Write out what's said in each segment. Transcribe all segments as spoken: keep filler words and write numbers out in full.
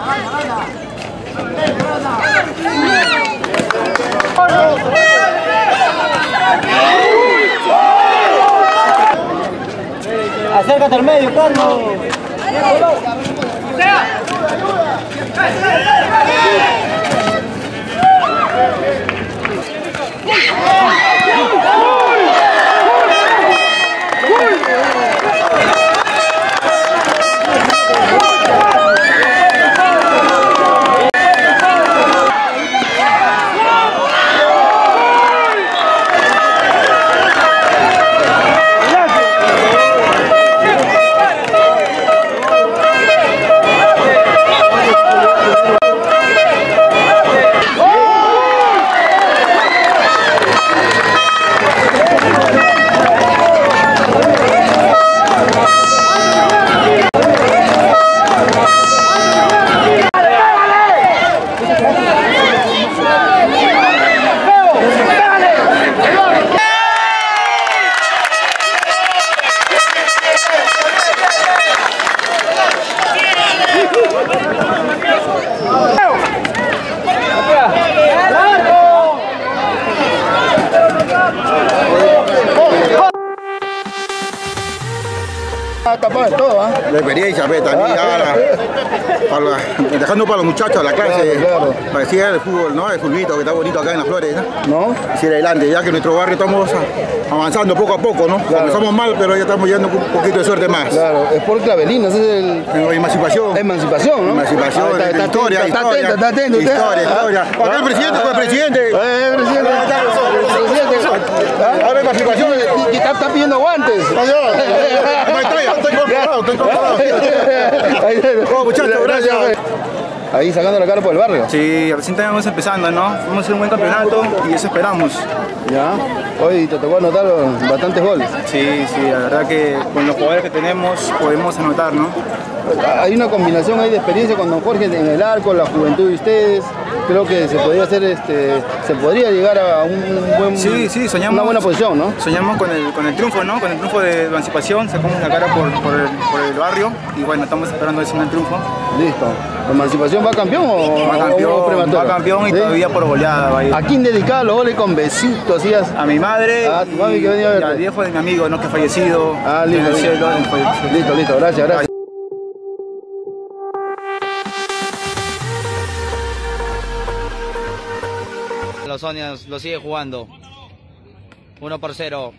Acércate al medio, Carlos. Tapado de todo, ¿eh? La experiencia, pues, también, ahora, para la, dejando para los muchachos la clase, claro, claro. Parecía el fútbol, ¿no? El fulbito que está bonito acá en Las Flores, ¿no? ¿No? Sí, adelante, ya que en nuestro barrio estamos avanzando poco a poco, ¿no? Claro. Comenzamos mal, pero ya estamos yendo un poquito de suerte más. Claro, Sport Clavelino, ese es el... Emancipación. Emancipación, ¿no? Emancipación, Ah, está, está, historia, está, historia. Atento, está atento, usted. Historia, historia. Acá el presidente, pues, el presidente. Eh, presidente. Presidente. Ahora emancipación. Y está, está pidiendo guantes. Estoy comprado, estoy comprado. Oh, muchachos, gracias. Ahí sacando la cara por el barrio. Sí, recién estamos empezando, ¿no? Vamos a hacer un buen campeonato y eso esperamos. Ya. Hoy te tocó anotar bastantes goles. Sí, sí, la verdad que con los jugadores que tenemos podemos anotar, ¿no? Hay una combinación ahí de experiencia con don Jorge en el arco, la juventud de ustedes. Creo que se podría hacer, este, se podría llegar a un buen, sí, sí, soñamos, una buena posición, ¿no? Soñamos con el, con el triunfo, ¿no? Con el triunfo de Emancipación, sacamos la cara por, por, el, por el barrio y bueno, estamos esperando ese el triunfo. Listo. ¿Emancipación va campeón o va campeón, o prematuro? Va campeón y ¿sí? Todavía por goleada va a ir. ¿A quién dedicaba los goles con besitos? ¿Hacías? A mi madre a tu mami que venía a verte. Y al viejo de mi amigo, ¿no? Que ha fallecido. Ah, listo, en el listo. cielo, en el listo, listo, gracias, gracias. Los Sonias lo sigue jugando. uno por cero.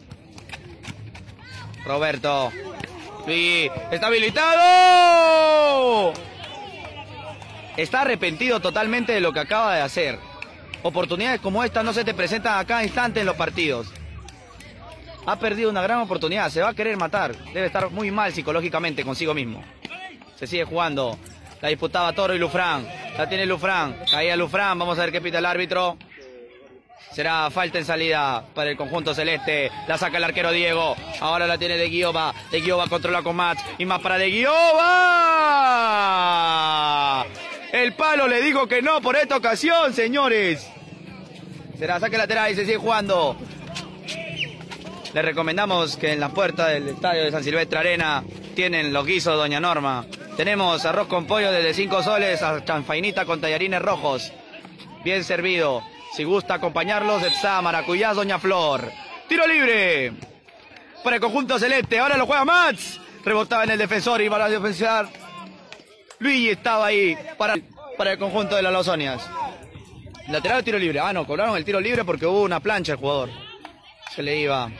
Roberto. Y está habilitado. Está arrepentido totalmente de lo que acaba de hacer. Oportunidades como esta no se te presentan a cada instante en los partidos. Ha perdido una gran oportunidad. Se va a querer matar. Debe estar muy mal psicológicamente consigo mismo. Se sigue jugando. La disputaba Toro y Lufrán. La tiene Lufrán. Caía Lufrán. Vamos a ver qué pita el árbitro. Será falta en salida para el conjunto celeste. La saca el arquero Diego. Ahora la tiene De Guioba. De Guioba controla con Mats. Y más para De Guioba. El palo le dijo que no por esta ocasión, señores. Será saque lateral y se sigue jugando. Les recomendamos que en la puerta del estadio de San Silvestre Arena tienen los guisos Doña Norma. Tenemos arroz con pollo desde cinco soles a chanfainita con tallarines rojos. Bien servido. Si gusta acompañarlos, está maracuyá Doña Flor. Tiro libre para el conjunto celeste. Ahora lo juega Mats. Rebotaba en el defensor y para defensar. Luigi estaba ahí para, para el conjunto de las Lozonias. Lateral o tiro libre. Ah, no, cobraron el tiro libre porque hubo una plancha el jugador. Se le iba.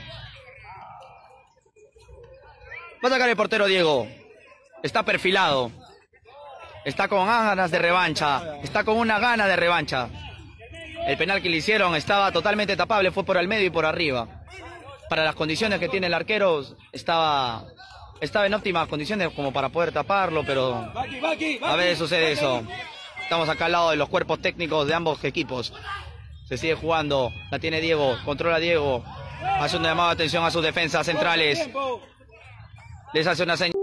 Va a sacar el portero Diego. Está perfilado. Está con ganas de revancha. Está con una gana de revancha. El penal que le hicieron estaba totalmente tapable. Fue por el medio y por arriba. Para las condiciones que tiene el arquero, estaba, estaba en óptimas condiciones como para poder taparlo, pero a veces sucede eso. Estamos acá al lado de los cuerpos técnicos de ambos equipos. Se sigue jugando. La tiene Diego. Controla Diego. Hace un llamado de atención a sus defensas centrales. Les hace una señal.